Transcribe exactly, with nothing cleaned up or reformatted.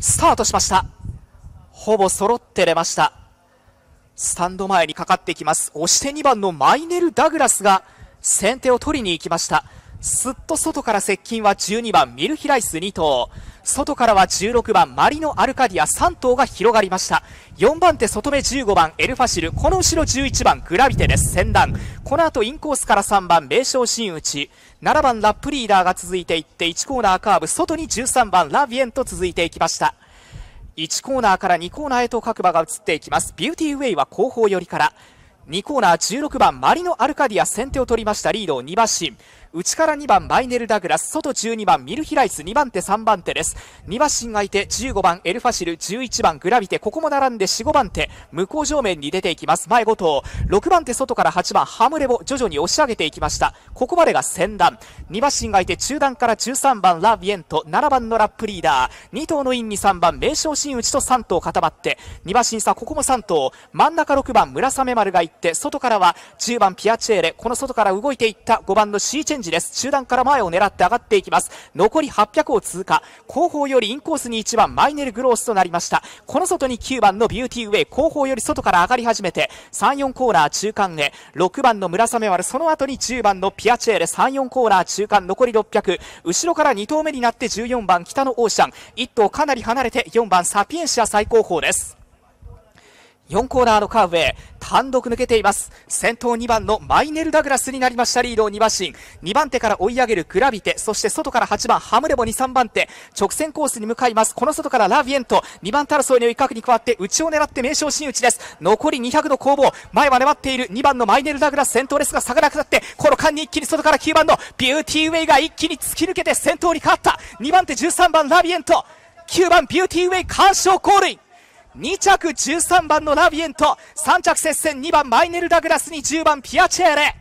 スタートしました。ほぼ揃って出ました。スタンド前にかかっていきます。押してにばんのマイネル・ダグラスが先手を取りに行きました。すっと外から接近はじゅうにばんミルヒライスに頭、外からはじゅうろくばんマリノ・アルカディアさん頭が広がりました。よんばん手外目じゅうごばんエルファシル、この後ろじゅういちばんグラビテです。先段、この後インコースからさんばん名将真打ち、ななばんラップリーダーが続いていっていちコーナーカーブ、外にじゅうさんばんラビエンと続いていきました。いちコーナーからにコーナーへと各馬が移っていきます。ビューティーウェイは後方寄りから、にコーナーじゅうろくばんマリノ・アルカディア先手を取りました。リードにばしん、内からにばんマイネル・ダグラス、外じゅうにばんミルヒライス、にばん手さんばん手です。にばしん相手じゅうごばんエルファシル、じゅういちばんグラビテ、ここも並んでよん、ごばん手向こう上面に出ていきます。前ご頭、ろくばん手外からはちばんハムレボ、徐々に押し上げていきました。ここまでが先段、にばしん相手中段からじゅうさんばんラビエント、ななばんのラップリーダー、に頭のインにさんばん名将真打ちとさん頭固まって、にばしん差ここもさん頭、真ん中ろくばん村雨丸が行って、外からはじゅうばんピアチェーレ、この外から動いていったごばんの C チェンジです。中段から前を狙って上がっていきます。残りはっぴゃくを通過、後方よりインコースにいちばんマイネル・グロースとなりました。この外にきゅうばんのビューティーウェイ、後方より外から上がり始めてさん、よんコーナー中間へ、ろくばんの村雨丸、その後にじゅうばんのピアチェーレ、さん、よんコーナー中間、残りろっぴゃく、後ろからに頭目になってじゅうよんばん北のオーシャン、いっ頭かなり離れてよんばんサピエンシア最後方です。よんコーナーのカーブへ単独抜けています。先頭にばんのマイネル・ダグラスになりました。リードにばしん、にばん手から追い上げるグラビテ、そして外からはちばんハムレボにさんばん手、直線コースに向かいます。この外からラビエント、にばん手争いの一角に加わって内を狙って名将真打ちです。残りにひゃくの攻防、前は粘っているにばんのマイネル・ダグラス先頭ですが、差がなくなってこの間に一気に外からきゅうばんのビューティーウェイが一気に突き抜けて先頭に変わった。にばん手じゅうさんばんラビエント、きゅうばんビューティーウェイ完勝コールイン、に着じゅうさんばんのラビエント、さん着接戦にばんマイネル・ダグラスにじゅうばんピアチェーレ。